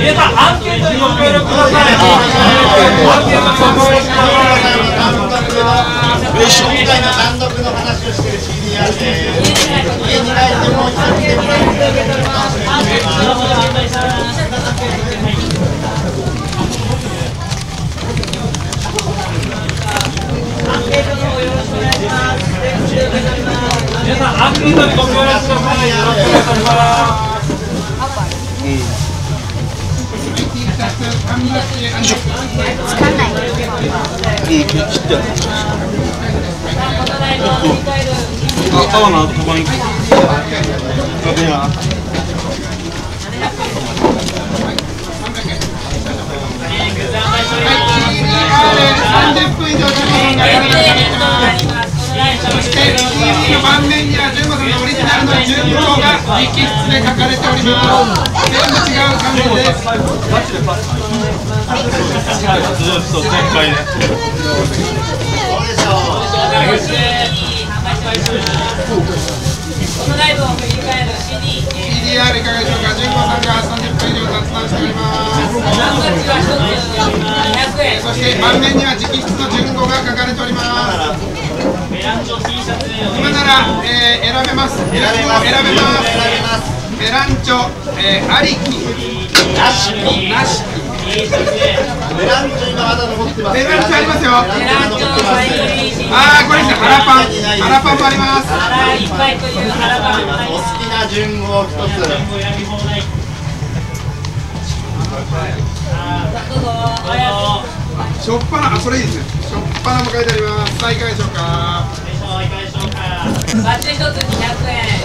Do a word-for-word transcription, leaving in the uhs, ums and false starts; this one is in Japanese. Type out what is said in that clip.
皆さんアンケートにご協力ください。アンケートにご協力ください。 今回の単独の話をしてる シーディーアール で家に帰ってもう一度見てもらえるだけで皆さんアンケートにご協力ください。よろしくお願いします。 つかない。 あ、川のとこに。 さんじゅっぷん以上時間がかかります。そして シーディー の盤面には純子さんのオリジナルの純子が直筆で書かれております。全部違う紙です。 そう前回ね。 このライブを振り返る シーディー。 シーディーアール いかがでしょうか。純子さんがさんじゅっぷん以上雑談しております。そして盤面には直筆の純子が書かれております。今なら、えー、選べます。選べます。選べます。ベランチョ、えー、ありき、なしき、なしき。 ベランチョ今まだ残ってます。 ベランチョありますよ。 ベランチョ残ってます。 あー、これですね。腹パン、腹パンもあります。 腹いっぱいという腹パンもありおます。 好きな順を一つ。 どうぞ。 しょっぱな、あ、それいいですね。しょっぱなも書いてあります。さあ、いかがでしょうか。 バッチ一つにひゃくえん。